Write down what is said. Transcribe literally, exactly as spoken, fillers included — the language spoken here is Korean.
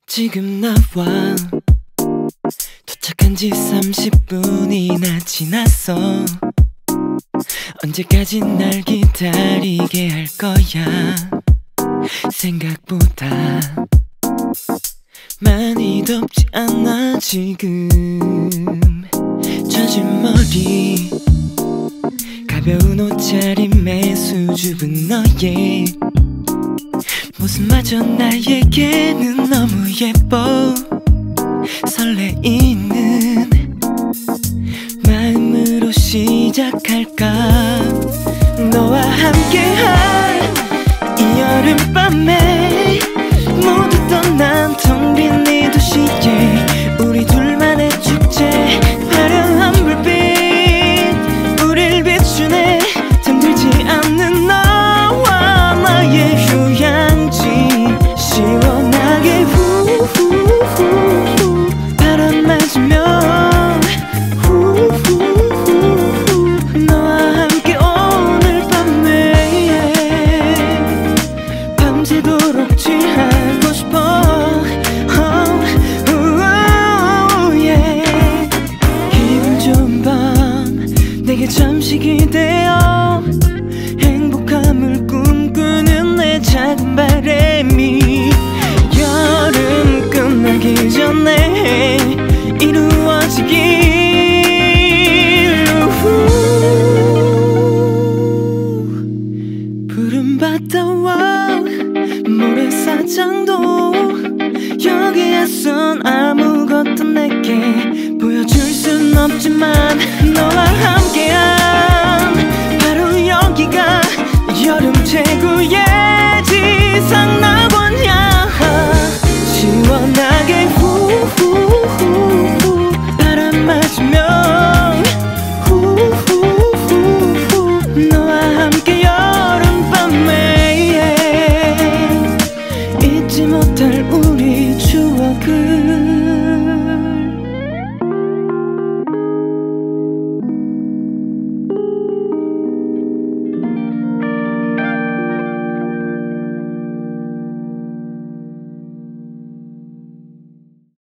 지금 나와 도착한 지 삼십 분이나 지났어. 언제까지 날 기다리게 할 거야. 생각보다 많이 덥지 않아 지금. 젖은 머리 가벼운 옷차림에 수줍은 너의 모습마저 나에게는 너무 예뻐. 설레이는 마음으로 시작할까. 너와 함께한 이 여름밤에 모두 떠난 텅 빈 이 도시에 우리 둘만의 축제. 화려한 불빛 우릴 비추네. 잠들지 않는 너와 나의 휴양지. 시원하게 후후후 바람 맞으며 후후후 너와 함께 오늘 밤에 밤새도록 취하고 싶어. oh, oh, yeah. 기분 좋은 밤 내게 잠시 기대어 행복함을 꿈꾸는 내 작은 바람이 여름 끝나기 전에 이루어지길. 푸른 바다와 모래사장도 여기에선 아무